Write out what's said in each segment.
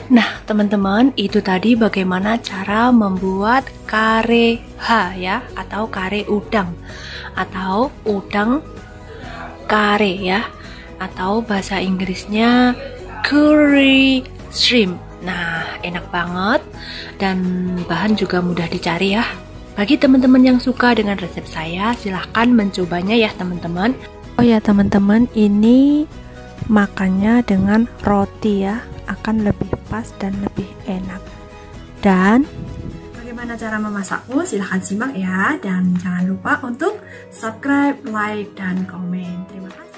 Nah, teman-teman, itu tadi bagaimana cara membuat kare ha ya, atau kare udang, atau udang kare ya, atau bahasa Inggrisnya curry shrimp. Nah, enak banget dan bahan juga mudah dicari ya. Bagi teman-teman yang suka dengan resep saya, silahkan mencobanya ya teman-teman. Oh ya teman-teman, ini makannya dengan roti ya, akan lebih pas dan lebih enak. Dan bagaimana cara memasaknya? Silahkan simak ya, dan jangan lupa untuk subscribe, like, dan komen. Terima kasih.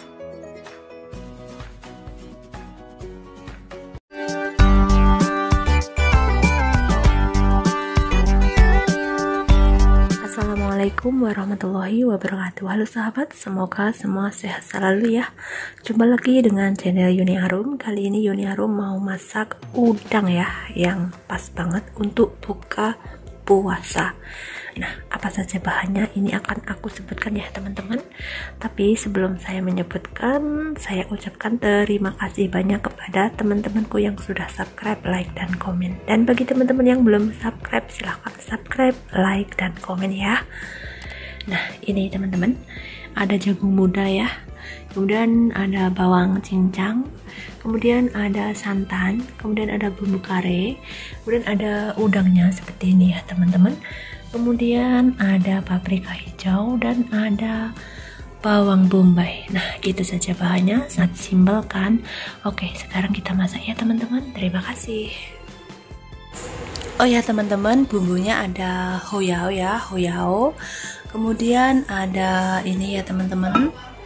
Assalamualaikum warahmatullahi wabarakatuh. Halo sahabat, semoga semua sehat selalu ya. Jumpa lagi dengan channel Yuni Harum. Kali ini Yuni Harum mau masak udang ya, yang pas banget untuk buka puasa. Nah, apa saja bahannya ini akan aku sebutkan ya teman-teman. Tapi sebelum saya menyebutkan, saya ucapkan terima kasih banyak kepada teman-temanku yang sudah subscribe, like, dan komen. Dan bagi teman-teman yang belum subscribe, silahkan subscribe, like, dan komen ya. Nah, ini teman-teman, ada jagung muda ya, kemudian ada bawang cincang, kemudian ada santan, kemudian ada bumbu kare, kemudian ada udangnya seperti ini ya teman-teman, kemudian ada paprika hijau, dan ada bawang bombay. Nah, gitu saja bahannya, sangat simpel kan. Oke, sekarang kita masak ya teman-teman. Terima kasih. Oh ya teman-teman, bumbunya ada hoyao ya, hoyao. Kemudian ada ini ya teman-teman,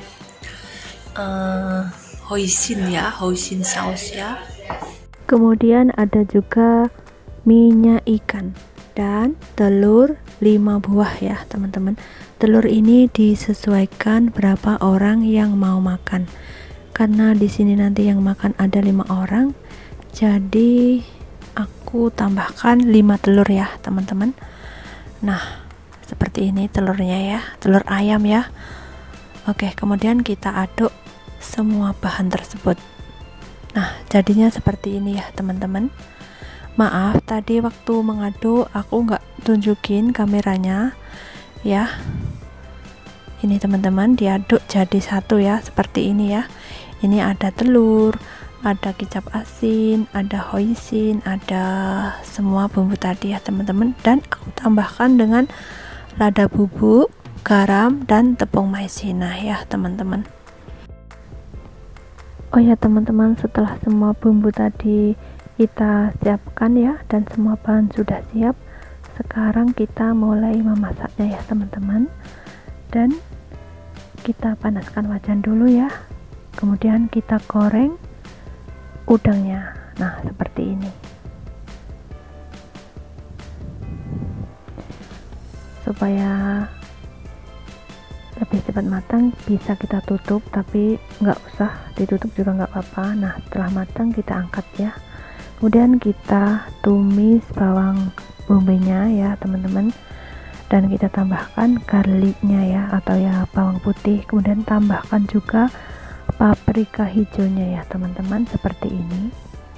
hoisin ya, hoisin saus ya. Kemudian ada juga minyak ikan dan telur 5 buah ya teman-teman. Telur ini disesuaikan berapa orang yang mau makan. Karena di sini nanti yang makan ada 5 orang, jadi aku tambahkan 5 telur ya teman-teman. Nah, seperti ini telurnya ya, telur ayam ya. Oke, kemudian kita aduk semua bahan tersebut. Nah, jadinya seperti ini ya teman-teman. Maaf tadi waktu mengaduk aku nggak tunjukin kameranya ya. Ini teman-teman, diaduk jadi satu ya, seperti ini ya. Ini ada telur, ada kecap asin, ada hoisin, ada semua bumbu tadi ya teman-teman. Dan aku tambahkan dengan lada bubuk, garam, dan tepung maizena ya teman-teman. Oh ya teman-teman, setelah semua bumbu tadi kita siapkan ya, dan semua bahan sudah siap, sekarang kita mulai memasaknya ya teman-teman. Dan kita panaskan wajan dulu ya, kemudian kita goreng udangnya. Nah, seperti ini. Supaya lebih cepat matang bisa kita tutup, tapi nggak usah ditutup juga nggak apa-apa. Nah, setelah matang kita angkat ya, kemudian kita tumis bawang bombay-nya ya teman-teman, dan kita tambahkan garlicnya ya, atau ya bawang putih, kemudian tambahkan juga paprika hijaunya ya teman-teman, seperti ini.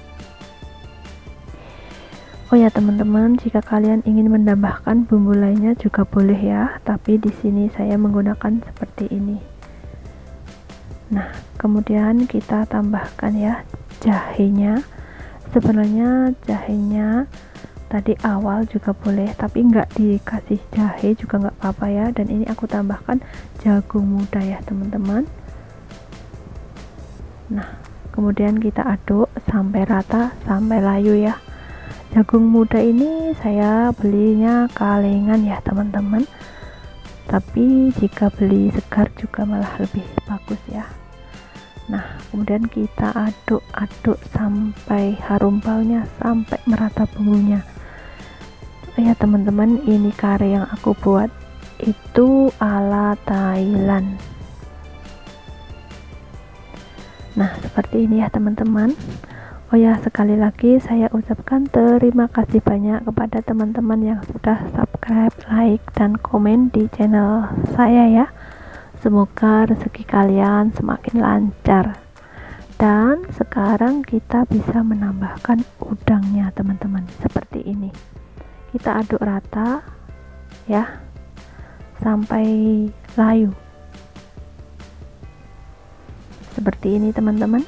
Oh ya teman-teman, jika kalian ingin menambahkan bumbu lainnya juga boleh ya, tapi di sini saya menggunakan seperti ini. Nah, kemudian kita tambahkan ya jahenya. Sebenarnya jahenya tadi awal juga boleh, tapi nggak dikasih jahe juga nggak apa-apa ya. Dan ini aku tambahkan jagung muda ya teman-teman. Nah, kemudian kita aduk sampai rata, sampai layu ya. Jagung muda ini saya belinya kalengan ya teman-teman, tapi jika beli segar juga malah lebih bagus ya. Nah, kemudian kita aduk-aduk sampai harum baunya, sampai merata bumbunya ya teman-teman. Ini kare yang aku buat itu ala Thailand. Nah, seperti ini ya teman-teman. Oh ya, sekali lagi saya ucapkan terima kasih banyak kepada teman-teman yang sudah subscribe, like, dan komen di channel saya ya. Semoga rezeki kalian semakin lancar Dan sekarang kita bisa menambahkan udangnya teman-teman, seperti ini. Kita aduk rata ya sampai layu, seperti ini teman-teman.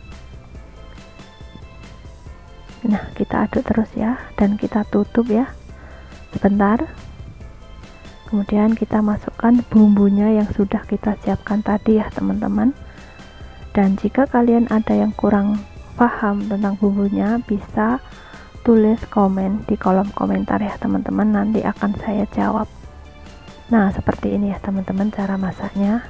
Nah, kita aduk terus ya, dan kita tutup ya sebentar. Kemudian kita masukkan bumbunya yang sudah kita siapkan tadi ya teman-teman. Dan jika kalian ada yang kurang paham tentang bumbunya, bisa tulis komen di kolom komentar ya teman-teman, nanti akan saya jawab. Nah, seperti ini ya teman-teman cara masaknya.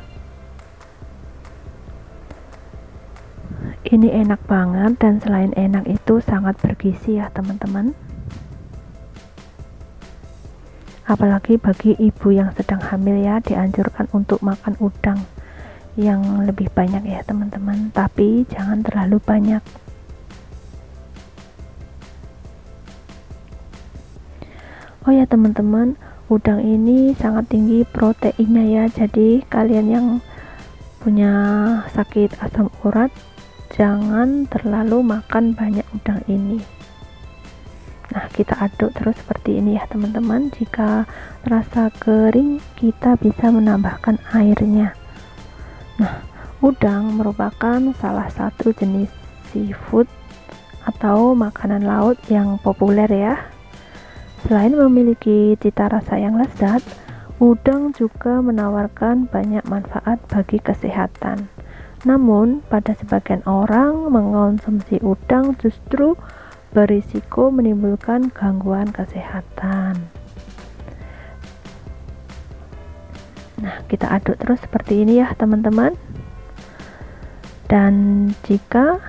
Ini enak banget, dan selain enak itu sangat bergizi ya teman-teman. Apalagi bagi ibu yang sedang hamil ya, dianjurkan untuk makan udang yang lebih banyak ya teman-teman, tapi jangan terlalu banyak. Oh ya teman-teman, udang ini sangat tinggi proteinnya ya, jadi kalian yang punya sakit asam urat jangan terlalu makan banyak udang ini. Nah, kita aduk terus seperti ini ya teman-teman. Jika terasa kering, kita bisa menambahkan airnya. Nah, udang merupakan salah satu jenis seafood atau makanan laut yang populer ya. Selain memiliki cita rasa yang lezat, udang juga menawarkan banyak manfaat bagi kesehatan. Namun, pada sebagian orang mengonsumsi udang justru berisiko menimbulkan gangguan kesehatan. Nah, kita aduk terus seperti ini ya teman-teman. Dan jika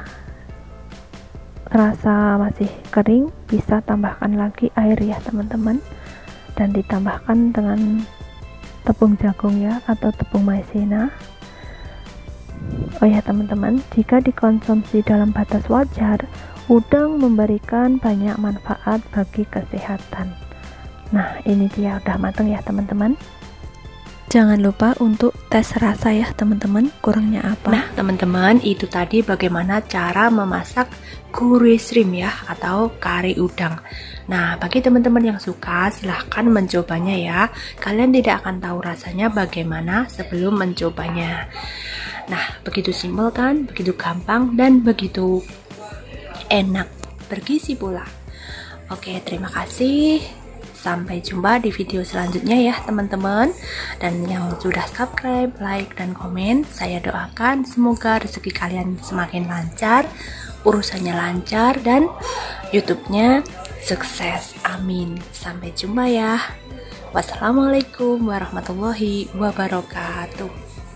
rasa masih kering, bisa tambahkan lagi air ya teman-teman, dan ditambahkan dengan tepung jagung ya, atau tepung maizena. Oh ya teman-teman, jika dikonsumsi dalam batas wajar, udang memberikan banyak manfaat bagi kesehatan. Nah, ini dia udah matang ya teman-teman. Jangan lupa untuk tes rasa ya teman-teman, kurangnya apa. Nah teman-teman, itu tadi bagaimana cara memasak curry shrimp ya, atau kari udang. Nah, bagi teman-teman yang suka silahkan mencobanya ya. Kalian tidak akan tahu rasanya bagaimana sebelum mencobanya. Nah, begitu simpel kan, begitu gampang, dan begitu enak, bergizi pula. Oke, terima kasih. Sampai jumpa di video selanjutnya ya teman-teman. Dan yang sudah subscribe, like, dan komen, saya doakan semoga rezeki kalian semakin lancar, urusannya lancar, dan YouTube-nya sukses. Amin. Sampai jumpa ya. Wassalamualaikum warahmatullahi wabarakatuh.